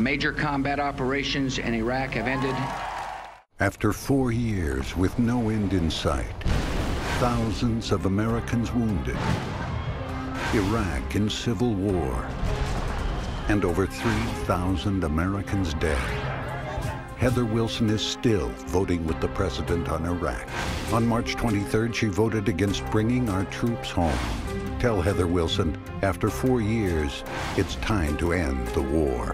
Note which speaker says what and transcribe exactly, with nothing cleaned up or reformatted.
Speaker 1: Major combat operations in Iraq have ended.
Speaker 2: After four years with no end in sight, thousands of Americans wounded, Iraq in civil war, and over three thousand Americans dead, Heather Wilson is still voting with the president on Iraq. On March twenty-third, she voted against bringing our troops home. Tell Heather Wilson, after four years, it's time to end the war.